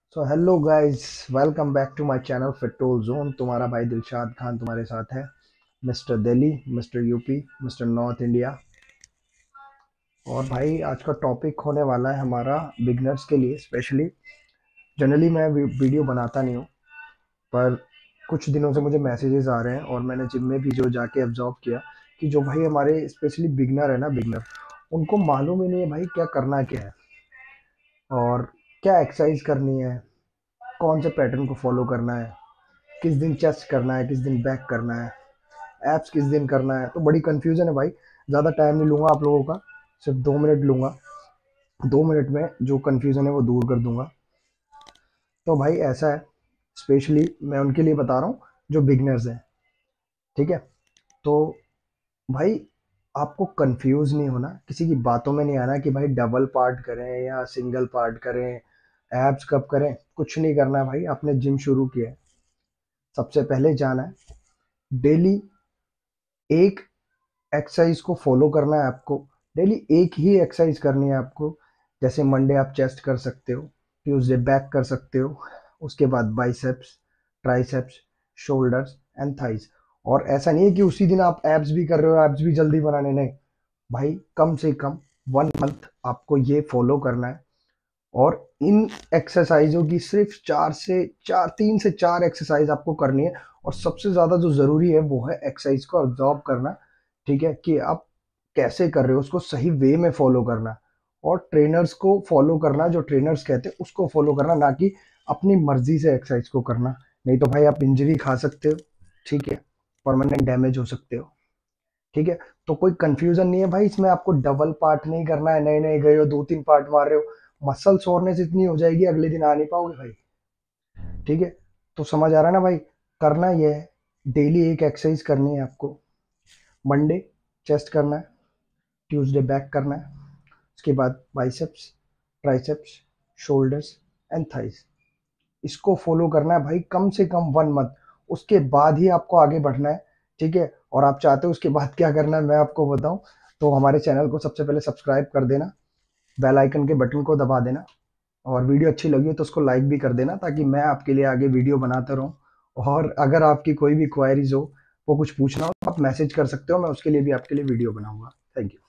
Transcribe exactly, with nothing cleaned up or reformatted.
So hello guys, welcome back to my channel fitol zone. तुम्हारा भाई दिलशाद खान तुम्हारे साथ है। Mister Delhi, mister UP, mister north India. और भाई आज का टॉपिक होने वाला है हमारा बिगनर्स के लिए स्पेशली। जनरली मैं वी- वीडियो बनाता नहीं हूँ, पर कुछ दिनों से मुझे मैसेजेस आ रहे हैं और मैंने जिम में भी जो जाके ऑब्जर्व किया कि जो भाई हमारे स्पेशली बिगनर है ना, बिगनर उनको मालूम ही नहीं है भाई क्या करना क्या है और क्या एक्सरसाइज करनी है, कौन से पैटर्न को फॉलो करना है, किस दिन चेस्ट करना है, किस दिन बैक करना है, एप्स किस दिन करना है। तो बड़ी कंफ्यूजन है भाई। ज़्यादा टाइम नहीं लूँगा आप लोगों का, सिर्फ दो मिनट लूँगा। दो मिनट में जो कंफ्यूजन है वो दूर कर दूंगा। तो भाई ऐसा है, स्पेशली मैं उनके लिए बता रहा हूँ जो बिगनर्स हैं। ठीक है, तो भाई आपको कंफ्यूज नहीं होना, किसी की बातों में नहीं आना कि भाई डबल पार्ट करें या सिंगल पार्ट करें, एप्स कब करें। कुछ नहीं करना है भाई। आपने जिम शुरू किया है, सबसे पहले जाना है डेली एक एक्सरसाइज को फॉलो करना है आपको। डेली एक ही एक्सरसाइज करनी है आपको। जैसे मंडे आप चेस्ट कर सकते हो, ट्यूसडे बैक कर सकते हो, उसके बाद biceps, triceps, shoulders and thighs. और ऐसा नहीं है कि उसी दिन आप एब्स भी कर रहे हो, एब्स भी जल्दी बनाने, नहीं भाई। कम से कम वन मंथ आपको ये फॉलो करना है। और इन एक्सरसाइजों की सिर्फ चार से चार तीन से चार एक्सरसाइज आपको करनी है। और सबसे ज़्यादा जो ज़रूरी है वो है एक्सरसाइज को ऑब्जॉर्व करना। ठीक है, कि आप कैसे कर रहे हो उसको सही वे में फॉलो करना, और ट्रेनर्स को फॉलो करना, जो ट्रेनर्स कहते हैं उसको फॉलो करना, ना कि अपनी मर्जी से एक्सरसाइज को करना। नहीं तो भाई आप इंजरी खा सकते हो। ठीक है, परमानेंट डैमेज हो सकते हो। ठीक है, तो कोई कंफ्यूजन नहीं है भाई इसमें। आपको डबल पार्ट नहीं करना है। नए नए गए हो, दो तीन पार्ट मार रहे हो, मसल सोरनेस इतनी हो जाएगी अगले दिन आ नहीं पाओगे भाई। ठीक है, तो समझ आ रहा है ना भाई। करना ये है, डेली एक एक्सरसाइज करनी है आपको। मंडे चेस्ट करना है, ट्यूसडे बैक करना है, उसके बाद biceps, triceps, shoulders and thighs. इसको फॉलो करना है भाई कम से कम वन मंथ। उसके बाद ही आपको आगे बढ़ना है। ठीक है, और आप चाहते हो उसके बाद क्या करना है मैं आपको बताऊं, तो हमारे चैनल को सबसे पहले सब्सक्राइब कर देना, बेल आइकन के बटन को दबा देना, और वीडियो अच्छी लगी हो तो उसको लाइक भी कर देना, ताकि मैं आपके लिए आगे वीडियो बनाता रहूं। और अगर आपकी कोई भी क्वायरीज हो, वो कुछ पूछना हो तो आप मैसेज कर सकते हो, मैं उसके लिए भी आपके लिए वीडियो बनाऊंगा। Thank you.